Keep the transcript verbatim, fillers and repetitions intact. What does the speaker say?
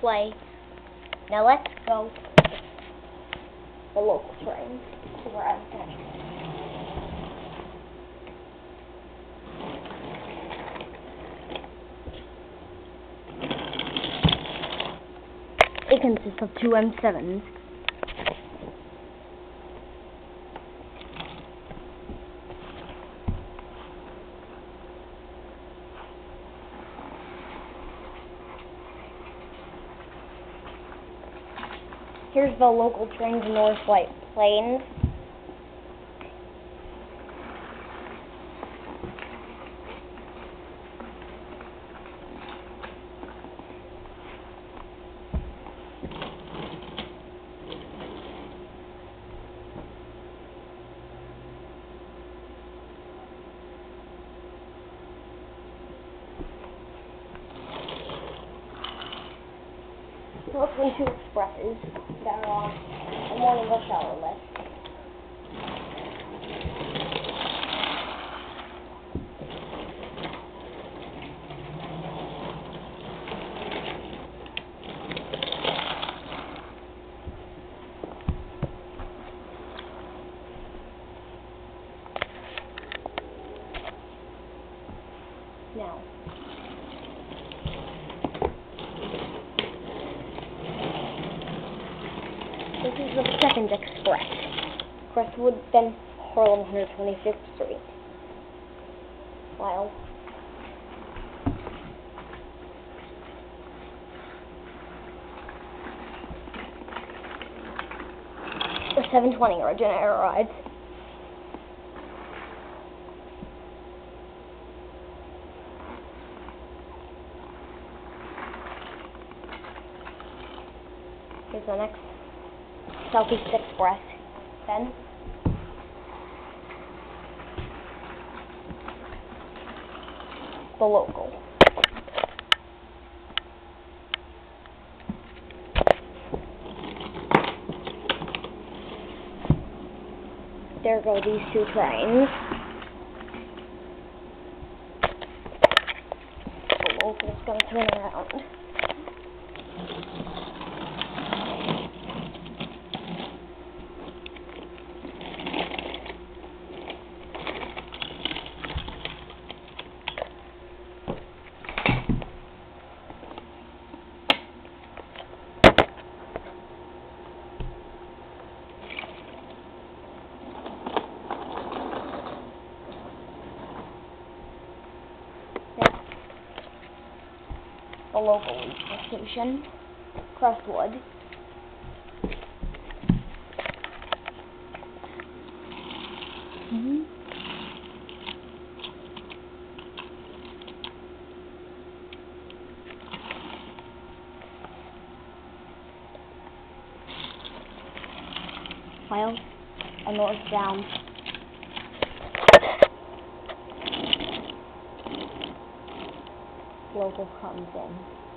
way. Now let's go the local train to where I'm going. It consists of two M sevens. Here's the local train to North White Plains. Mostly two expresses that are on the morning rush hour list. Now, this is the second express. Crestwood, then Harlem, one hundred twenty-fifth Street. Wow. The seven twenty originator rides. Here's the next Southeast Express. Then the local. There go these two trains. The local's gonna turn around. The local station, Crestwood. Mm-hmm. Well, a northbound. Local comes in.